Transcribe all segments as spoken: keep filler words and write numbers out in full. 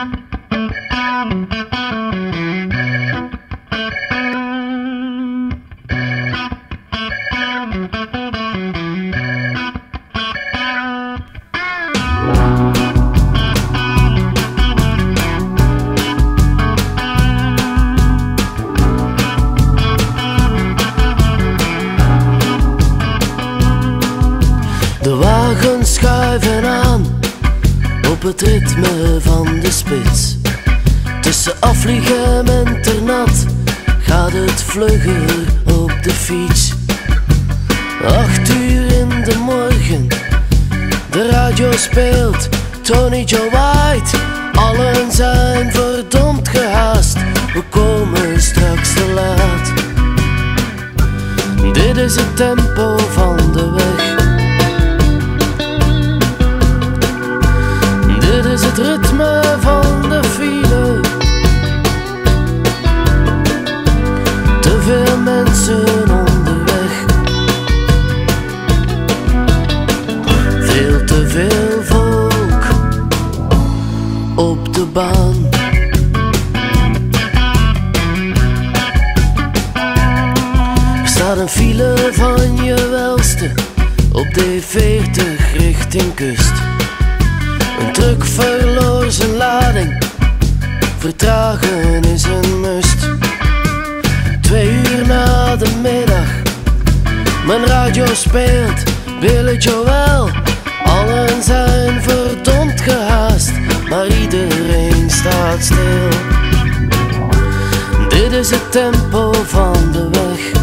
De wagens schuiven aan op het ritme van de spits. Tussen afvliegen en ternat gaat het vlugger op de fiets. Acht uur in de morgen, de radio speelt Tony Joe White. Allen zijn verdomd gehaast, we komen straks te laat. Dit is het tempo van de weg. Dit is het ritme van de file. Te veel mensen onderweg. Veel te veel volk op de baan. Er staat een file van je welste op D veertig richting kust. Een truck verloor zijn lading, vertragen is een must. Twee uur na de middag, mijn radio speelt Billy Joel. Allen zijn verdomd gehaast, maar iedereen staat stil. Dit is het tempo van de weg.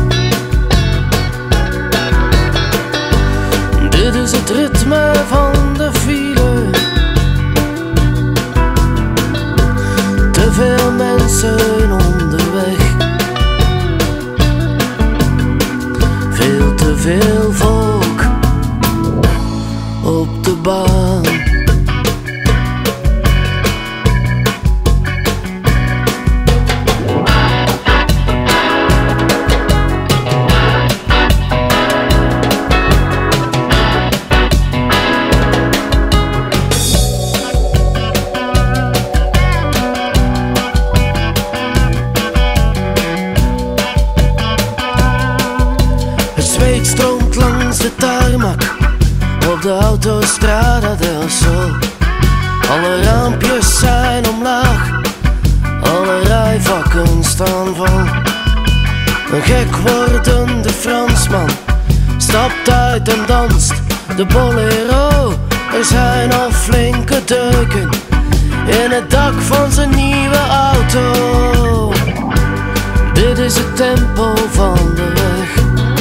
Dit is het ritme van de file. Te veel mensen onderweg. Veel te veel volk op de baan. Het stroomt langs de tarmac op de autostrada del Sol. Alle raampjes zijn omlaag, alle rijvakken staan vol. Een gek wordende Fransman stapt uit en danst de bolero. Er zijn al flinke deuken in het dak van zijn nieuwe auto. Dit is het tempo van de weg.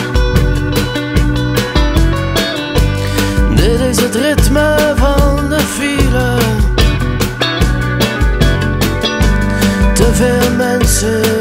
Dit is het ritme van de file. Te veel mensen